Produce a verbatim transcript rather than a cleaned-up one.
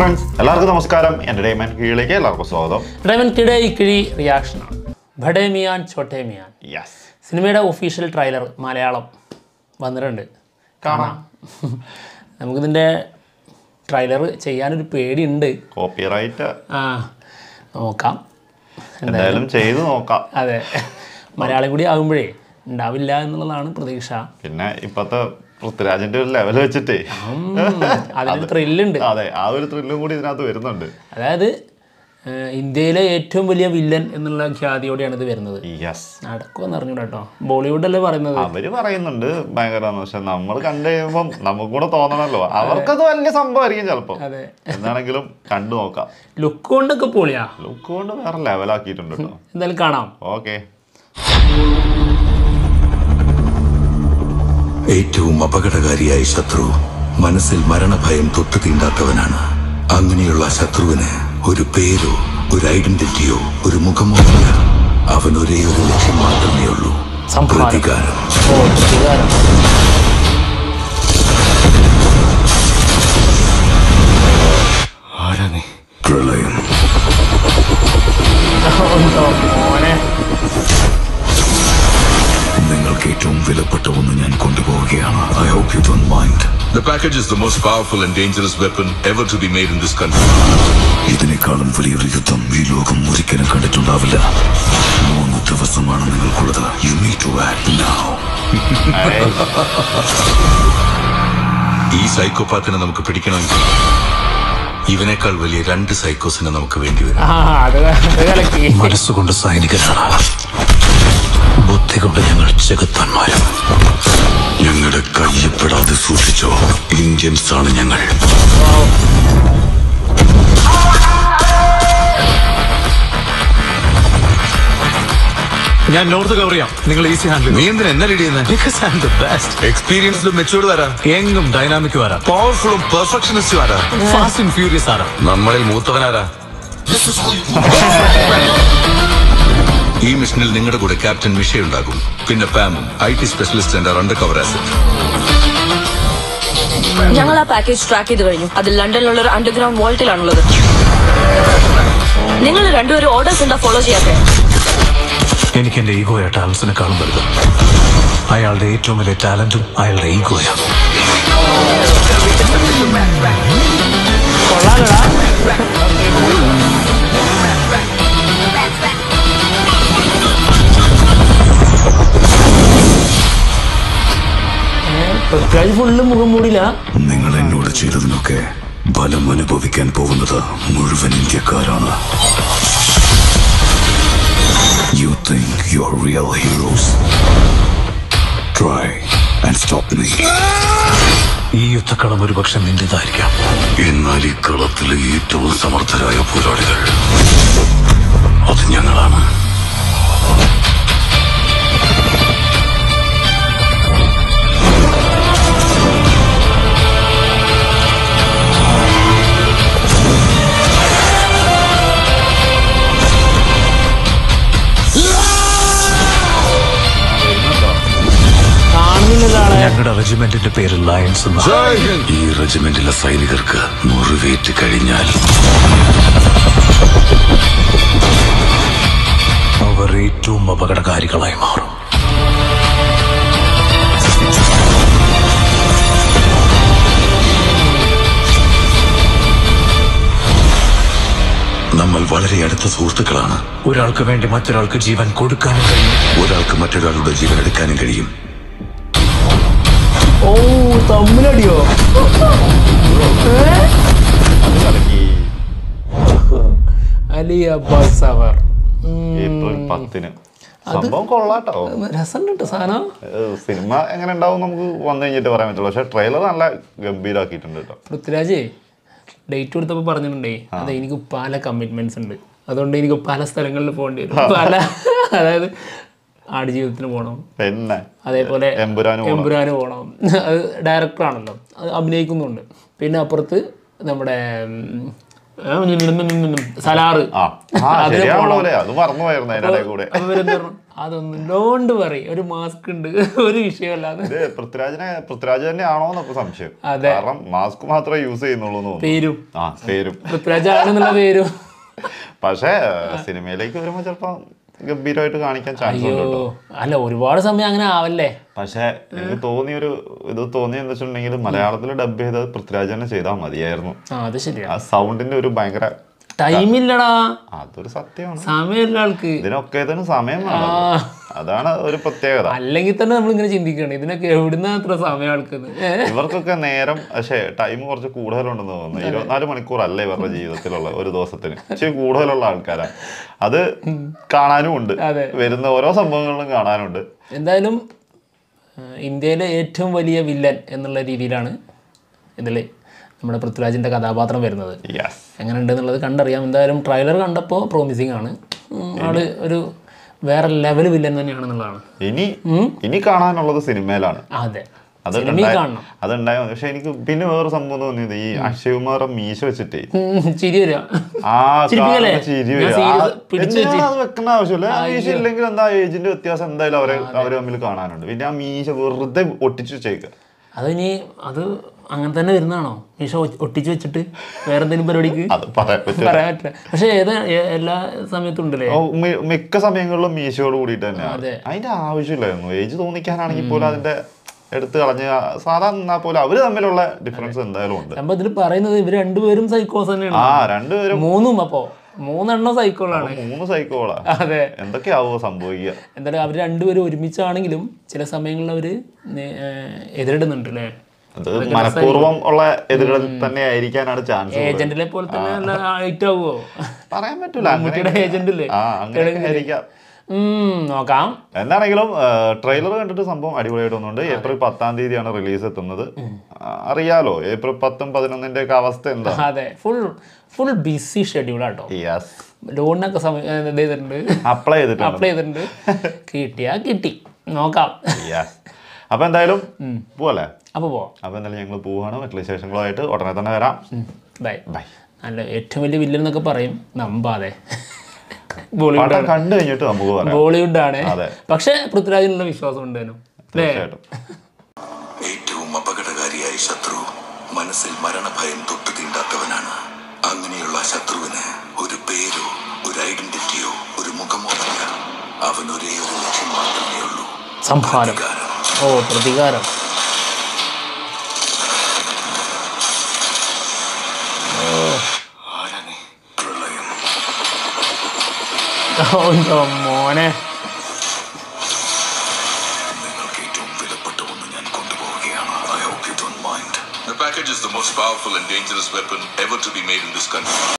Friends, എല്ലാവർക്കും നമസ്കാരം. Entertainment കീഴിലേക്ക് എല്ലാവർക്കും സ്വാഗതം. എന്റർടൈൻമെന്റിന്റെ ഈ കിഴി റിയാക്ഷനാണ് ബഡേ മിയാൻ ചോട്ടേ മിയാൻ. യെസ്, സിനിമയുടെ ഒഫീഷ്യൽ ട്രെയിലർ മലയാളം വന്നിട്ടുണ്ട്, കാണാം. നമുക്കിതിൻ്റെ ട്രെയിലർ ചെയ്യാനൊരു പേടിയുണ്ട്, കോപ്പിറൈറ്റ്. ആ നോക്കാം, എന്തായാലും ചെയ്ത് നോക്കാം. അതെ, മലയാളം കൂടി ആകുമ്പോഴേ ഉണ്ടാവില്ല എന്നുള്ളതാണ് പ്രതീക്ഷ. പിന്നെ ഇപ്പത്തെ പൃഥ്വിരാജിന്റെ ഒരു ലെവൽ വെച്ചിട്ടേ അതിന് ത്രില്ലുണ്ട്. അതെ, ആ ഒരു ത്രില്ലും കൂടി ഇതിനകത്ത് വരുന്നുണ്ട്. അതായത് ഇന്ത്യയിലെ ഏറ്റവും വലിയ വില്ലൻ എന്നുള്ള ഖ്യാതിയോടെയാണ് ഇത് വരുന്നത്. യെസ്, നടക്കുമെന്ന് അറിഞ്ഞൂടാ കേട്ടോ. ബോളിവുഡ് അല്ലേ പറയുന്നത്? അവര് പറയുന്നുണ്ട് ഭയങ്കര, പക്ഷെ നമ്മൾ കണ്ടു കഴിയുമ്പം നമുക്ക് കൂടെ തോന്നണല്ലോ, അവർക്കത് വലിയ സംഭവമായിരിക്കും ചിലപ്പോ. എന്താണെങ്കിലും കണ്ടു നോക്കാം. ലുക്ക് കൊണ്ടൊക്കെ പൊളിയാ, ലുക്ക് കൊണ്ട് വേറെ ലെവലാക്കിയിട്ടുണ്ട് കേട്ടോ. എന്തായാലും കാണാം. ഓക്കെ. ഏറ്റവും അപകടകാരിയായ ശത്രു മനസ്സിൽ മരണഭയം തൊട്ടു തീണ്ടാത്തവനാണ്. അങ്ങനെയുള്ള ശത്രുവിന് ഒരു പേരോ ഒരു ഐഡന്റിറ്റിയോ ഒരു മുഖമോ ഇല്ല. അവൻ ഒരേ ഒരു ലക്ഷ്യം മാത്രമേ ഉള്ളൂ, പ്രതികാരം. പ്രളയം. നിങ്ങൾക്ക് ഏറ്റവും വിലപ്പെട്ട ഒന്ന് ഞാൻ കൊണ്ടുപോവുകയാണ്. I hope you don't mind. The package is the most powerful and dangerous weapon ever to be made in this country. ഇതിനേക്കാളും വലിയൊരു യുദ്ധം ഈ ലോകം ഒരിക്കലും കണ്ടിട്ടുണ്ടാവില്ല. മൂന്ന് ദിവസമാണ് നിങ്ങൾക്കുള്ളത്. You need to act now. ഈ സൈക്കോപാത്തിനെ നമുക്ക് പിടിക്കണമെങ്കിൽ ഇവനേക്കാൾ വലിയ രണ്ട് സൈക്കോസിനെ നമുക്ക് വേണ്ടി വരും. മനസ്സുകൊണ്ട് സൈനികരാണ്, ബുദ്ധി കൊണ്ട് ഞങ്ങൾ ചെകുത്താന്മാരും. ഞങ്ങളുടെ കയ്യപ്പെടാതെ സൂക്ഷിച്ചോ, ഇന്ത്യൻസ് ആണ് ഞങ്ങൾ. ഞാൻ നോർത്ത് കവർ ചെയ്യാം, നിങ്ങൾ ഈസി ഹാൻഡിൽ. നീ എന്തിനാ എന്നെ ലീഡ് ചെയ്യുന്നത്? എക്സ്പീരിയൻസ്ഡും മെച്ചൂർഡ് വരാ, യങ്ങും ഡൈനാമിക് വരാം, പവർഫുള്ളും പെർഫെക്ഷനിസ്റ്റ് വരാ, ഫാസ്റ്റ് ആൻഡ് ഫ്യൂരിയസ് ആരാ. നമ്മളിൽ മൂത്തവനാരാ? ഈ മിഷനിൽ നിങ്ങളുടെ കൂടെ ക്യാപ്റ്റൻ മിഷ ഉണ്ടാകും, പിന്നെ പാമും I T specialist and under cover asset. ഞങ്ങൾ ആ പാക്കേജ് ട്രാക്ക് ചെയ്ത് കഴിഞ്ഞു. അത് ലണ്ടനിലുള്ള ഒരു അണ്ടർഗ്രൗണ്ട് വോൾട്ടിലാണുള്ളത്. നിങ്ങൾ രണ്ടുപേരും ഓർഡേഴ്സ് എന്താ ഫോളോ ചെയ്യാത്തെ? എനിക്ക് എന്റെ ഈഗോയാ ടാലൻസിനെക്കാളും വലുത്. അയാളുടെ ഏറ്റവും വലിയ ടാലന്റും അയാളുടെ ഈഗോയാ. ഫുള്ള് മുഖം മൂടില്ല. നിങ്ങൾ എന്നോട് ചെയ്തതിനൊക്കെ ഫലം അനുഭവിക്കാൻ പോകുന്നത് മുഴുവൻ ഇന്ത്യക്കാരാണ്. You think you're real heroes? Try and stop me. ഈ യുദ്ധക്കളം ഒരു പക്ഷെ നിന്റേതായിരിക്കാം, എന്നാൽ ഈ കളത്തിലെ ഏറ്റവും സമർത്ഥരായ പോരാളികൾ അത് ഞങ്ങളാണ്. ഞങ്ങളുടെ റെജിമെന്റിന്റെ പേര് ലയൺസ്. ഈ റെജിമെന്റിലെ സൈനികർക്ക് മുറിവേറ്റ് കഴിഞ്ഞാൽ അവർ ഏറ്റവും അപകടകാരികളായി മാറും. നമ്മൾ വളരെ അടുത്ത സുഹൃത്തുക്കളാണ്. ഒരാൾക്ക് വേണ്ടി മറ്റൊരാൾക്ക് ജീവൻ കൊടുക്കാനും കഴിയും, ഒരാൾക്ക് മറ്റൊരാളുടെ ജീവൻ എടുക്കാനും കഴിയും. ഓ, തമ്മിലടിയോ? അലി അബ്ബാസ് അവർ ഏപ്രിൽ പത്തിന് സംഭവം കൊള്ളാട്ടോ, രസമുണ്ട് സാധനം. സിനിമ എങ്ങനെ ഉണ്ടാവും നമുക്ക് വന്നു കഴിഞ്ഞിട്ട് പറയാൻ പറ്റുള്ളൂ, പക്ഷെ ട്രെയിലർ നല്ല ഗംഭീരാക്കിയിട്ടുണ്ട് കേട്ടോ. പൃഥ്വിരാജേ ഡേറ്റ് കൊടുത്തപ്പോൾ പറഞ്ഞിട്ടുണ്ടേ, അതെ എനിക്ക് പല കമ്മിറ്റ്മെന്റ്സ് ഉണ്ട്, അതുകൊണ്ട് എനിക്ക് പല സ്ഥലങ്ങളിൽ പോകേണ്ടി വരും. പല അതായത് ആടുജീവിതത്തിന് പോകണം, പിന്നെ അതേപോലെ എമ്പുരാന് പോകണം. അത് ഡയറക്ടറാണല്ലോ, അത് അഭിനയിക്കുന്നുണ്ട്. പിന്നെ അപ്പുറത്ത് നമ്മുടെ സലാറ് ആ ആ, ശരിയാണല്ലോ അത് മറന്നു പോയിരുന്നു അതിന്റെ കൂടെ. അതൊന്നും ഡോണ്ട് പറയും, ഒരു മാസ്ക് ഉണ്ട്, ഒരു വിഷയമല്ലാതെ. ഇത് പൃഥ്വിരാജിനെ പൃഥ്വിരാജ് തന്നെ ആണോ എന്നൊക്കെ സംശയം. കാരണം മാസ്ക് മാത്രമേ യൂസ് ചെയ്യുന്നുള്ളൂ. പേരും ആ പേരും പൃഥ്വിരാജ് ആണെന്നുള്ള പേരും. പക്ഷേ സിനിമയിലേക്ക് വരുമ്പോ ചിലപ്പോ ഗംഭീരമായിട്ട് കാണിക്കാൻ ചാൻസ് ഉണ്ട് കേട്ടോ. അല്ല ഒരുപാട് സമയം അങ്ങനെ ആവല്ലേ. പക്ഷെ എനിക്ക് തോന്നിയൊരു ഇത് തോന്നിയെന്ന് വെച്ചിട്ടുണ്ടെങ്കിൽ മലയാളത്തിൽ ഡബ് ചെയ്തത് പൃഥ്വിരാജ് തന്നെ ചെയ്താൽ മതിയായിരുന്നു. അത് ശരിയാ, ആ സൗണ്ടിന്റെ ഒരു ഭയങ്കര ടൈമില്ലടാ, അതൊരു സത്യമാണ്. സമയമില്ല ആൾക്ക്, ഇതിനൊക്കെ ഇതിന് സമയം വേണം, അതാണ് ഒരു പ്രത്യേകത. അല്ലെങ്കിൽ തന്നെ നമ്മൾ ഇങ്ങനെ ചിന്തിക്കണം ഇതിനൊക്കെ എവിടുന്ന അത്ര സമയം ആൾക്കുന്നത്. ഇവർക്കൊക്കെ നേരം പക്ഷേ ടൈം കുറച്ച് കൂടുതലുണ്ടെന്ന് തോന്നുന്നു. ഇരുപത്തിനാല് മണിക്കൂറല്ല ഇവരുടെ ജീവിതത്തിലുള്ള ഒരു ദിവസത്തിന് ഇച്ചിരി കൂടുതലുള്ള ആൾക്കാരാണ്. അത് കാണാനും ഉണ്ട്, വരുന്ന ഓരോ സംഭവങ്ങളിലും കാണാനുണ്ട്. എന്തായാലും ഇന്ത്യയിലെ ഏറ്റവും വലിയ വില്ലൻ എന്നുള്ള രീതിയിലാണ് ഇതിൽ നമ്മുടെ പൃഥ്വിരാജിൻ്റെ കഥാപാത്രം വരുന്നത്. എങ്ങനെ ഉണ്ടെന്നുള്ളത് കണ്ടറിയാം. എന്തായാലും ട്രെയിലർ കണ്ടപ്പോൾ പ്രോമിസിങ് ആണ്. ആള് ഒരു വേറെ ലെവൽ വില്ലൻ തന്നെയാണെന്നുള്ളതാണ്. ഇനി ഇനി കാണാനുള്ളത് സിനിമയിലാണ്. അതെ, അതുണ്ടായ. പക്ഷെ എനിക്ക് പിന്നെ വേറെ സംഭവം തോന്നിയത് ഈ അക്ഷയ് കുമാർ മീശ വെച്ചിട്ടേ ചിരി വരിക. ആ ചിരി വെക്കുന്ന ആവശ്യമില്ല. മീശ ഇല്ലെങ്കിൽ എന്താ ഏജിന്റെ വ്യത്യാസം എന്തായാലും അവരെ അവര് തമ്മിൽ കാണാനുണ്ട്. പിന്നെ ആ മീശ വെറുതെ ഒട്ടിച്ചു വെച്ചേക്കുക. അതിനി അത് അങ്ങനെ തന്നെ വരുന്നതാണോ? മീശ ഒട്ടിച്ചു വെച്ചിട്ട് വേറെ എന്തെങ്കിലും പരിപാടിക്ക് പറയാൻ പറ്റില്ല. പക്ഷെ ഏതാ എല്ലാ സമയത്തും ഉണ്ടല്ലേ, മിക്ക സമയങ്ങളിലും മീശയോട് കൂടിയിട്ട് തന്നെയാണ്. അതിന്റെ ആവശ്യമില്ലായിരുന്നു. ഏജ് തോന്നിക്കാനാണെങ്കിൽ പോലും അതിന്റെ എടുത്ത് കളഞ്ഞ സാധാരണ നിന്നാൽ പോലെ അവര് തമ്മിലുള്ള ഡിഫറൻസ് എന്തായാലും ഉണ്ട്. അപ്പൊ ഇതിൽ പറയുന്നത് ഇവര് രണ്ടുപേരും സൈക്കോസ് തന്നെയാണ്. ആ രണ്ടുപേരും മൂന്നും അപ്പോ മൂന്നെണ്ണം സൈക്കോളാണ്. മൂന്ന് സൈക്കോളാ. അതെ, എന്തൊക്കെയാവോ സംഭവിക്കുക. എന്തായാലും അവര് രണ്ടുപേരും ഒരുമിച്ചാണെങ്കിലും ചില സമയങ്ങളിൽ അവര് എതിരിടുന്നുണ്ട് അല്ലേ. അത് മനഃപൂർവ്വം ഉള്ള എതിരിടൽ തന്നെ ആയിരിക്കാനാണ് ചാൻസ്. ഏജന്റിനെ പോലെ തന്നെ ഹൈറ്റ് ആവുമോ പറയാൻ പറ്റൂല. ഏജന്റില്ലേ ആയിരിക്കാം, നോക്കാം. എന്താണെങ്കിലും ട്രെയിലർ കണ്ടിട്ട് സംഭവം അടിപൊളിയായിട്ട് തോന്നുന്നുണ്ട്. ഏപ്രിൽ പത്താം തീയതിയാണ് റിലീസ് എത്തുന്നത്. അറിയാലോ ഏപ്രിൽ പത്തും പതിനൊന്നിന്റെ ഒക്കെ അവസ്ഥ എന്താ. അതെ, ഫുൾ ഫുൾ ബിസി ഷെഡ്യൂളാട്ടോ. ലോണിനൊക്കെ ചെയ്തിട്ടുണ്ട്, അപ്ലൈ ചെയ്തിട്ടുണ്ട് അപ്ലൈ ചെയ്തിട്ടുണ്ട് കിട്ടിയാ കിട്ടി, നോക്കാം. അപ്പൊ എന്തായാലും പോവല്ലേ? അപ്പൊ പോവാം. അപ്പൊ എന്തായാലും ഞങ്ങൾ പോവാണ്. മറ്റുള്ള വിശേഷങ്ങളുമായിട്ട് ഉടനെ തന്നെ വരാം. Bye bye. അല്ല ഏറ്റവും വലിയ വില്ലൻ എന്നൊക്കെ പറയും നമ്പാതെ, കണ്ടു കഴിഞ്ഞിട്ട് നമുക്ക് പറയാം. ബോളിവുഡ് ആണ്. പക്ഷെ പൃഥ്വിരാജിനുള്ള വിശ്വാസം ഉണ്ടായിരുന്നു. ഏറ്റവും അപകടകാരിയായ ശത്രു മനസ്സിൽ മരണഭയം തൊട്ടു തീണ്ടാത്തവനാണ്. അങ്ങനെയുള്ള ശത്രുവിന് ഒരു പേരോ ഒരു ഐഡന്റിറ്റിയോ ഒരു മുഖമോ അല്ല. അവൻ ഒരേ ഒരു ലക്ഷ്യം മാത്രമേ ഉള്ളൂ, സംഹാരം. ഓ പ്രതികാരം. മോനെ The package is the most powerful and dangerous weapon ever to be made in this country.